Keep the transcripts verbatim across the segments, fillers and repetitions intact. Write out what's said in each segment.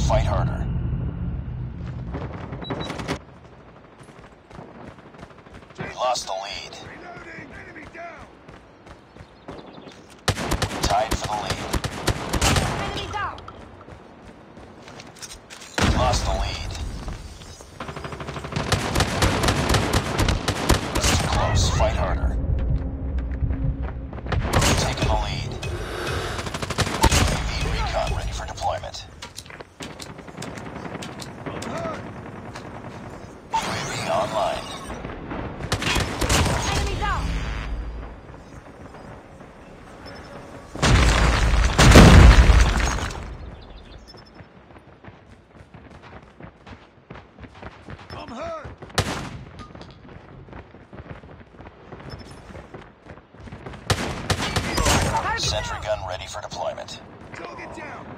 fight harder. We lost the lead. Reloading! Enemy down! Tied for the lead. Enemy down! We lost the lead. It's too close. Fight harder. We're taking the lead. U A V recon ready for deployment. U A V online. Enemy down! I'm hurt! Sentry gun ready for deployment. Target down!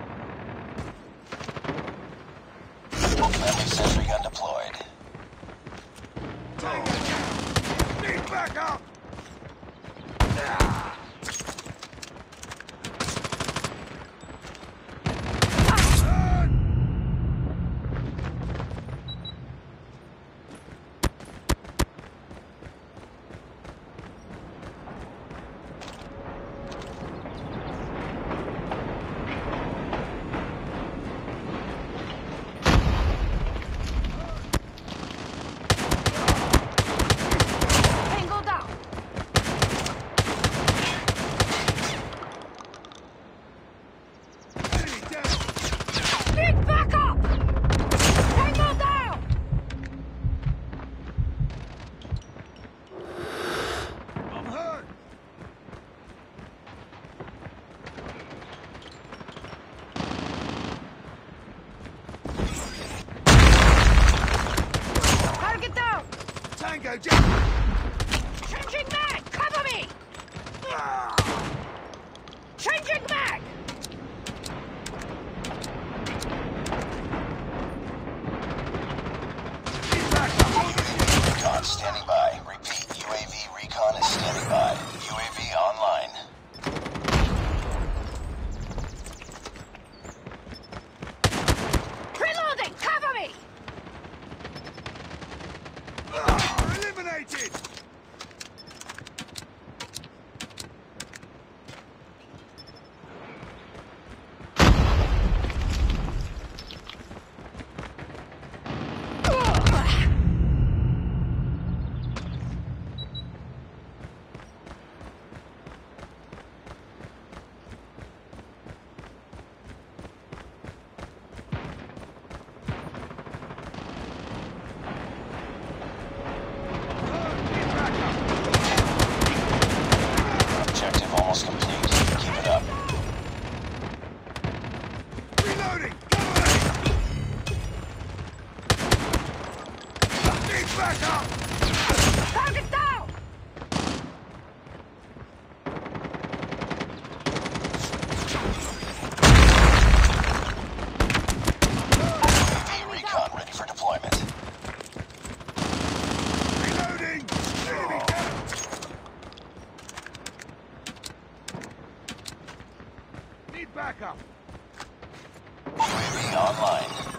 Friendly sentry gun deployed. Tango down! Need backup! Hurt! Tango down! Enemy down! Need backup! Tango down! I'm hurt! Target down! Tango down! Changing mag! Cover me! Changing mag! Need backup! Recon standing by. Repeat, U A V recon is standing by. U A V online. Reloading! Cover me! Eliminated! Need backup! Objective almost complete. Keep it up. Reloading! Cover me! Need backup! Target down! U A V recon ready for deployment. Reloading! Enemy down! Need backup! U A V online.